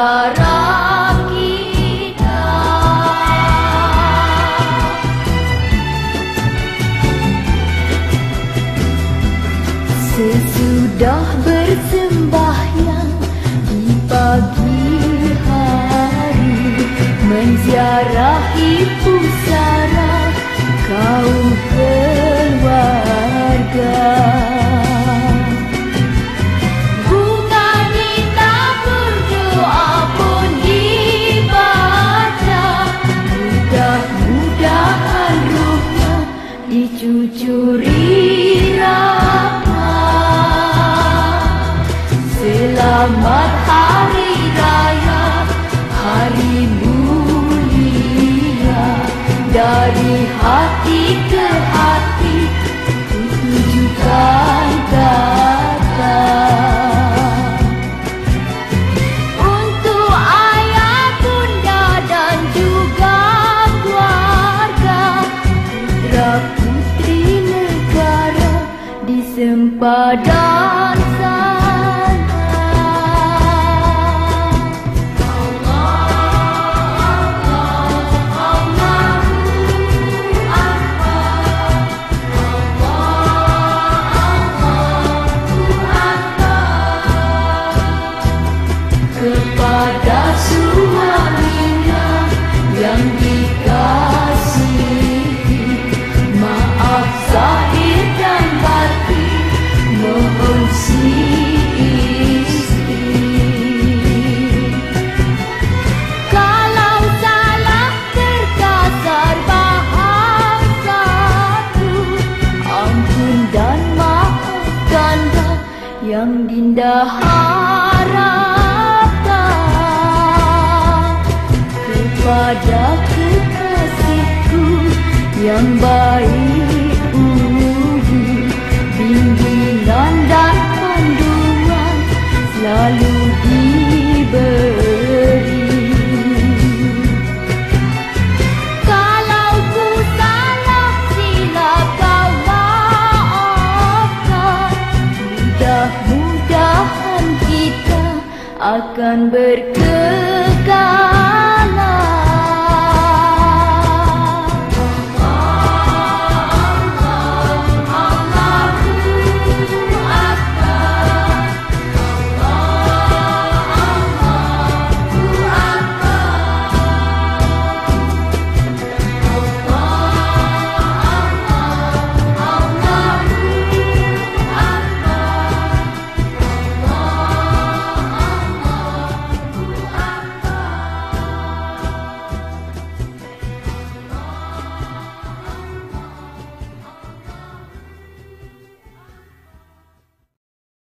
antara kita. Sesudah bersembahyang di pagi hari, menziarahi pusara kaum keluarga. Bukannya tabur doa pun dibaca, mudah-mudahan ruhnya dicucuri rahmat. Selamat Hari Raya, hari mulia, dari hati ke hati tujukan kata. Untuk ayah, bunda dan juga keluarga, putra putri negara di sempadan sana. Kepada suaminya yang dikasihi, maaf zahir dan batin, mohon si istri. Kalau salah terkasar bahasaku, ampun dan maafkanlah yang Dinda harap. Kepada kekasihku yang baik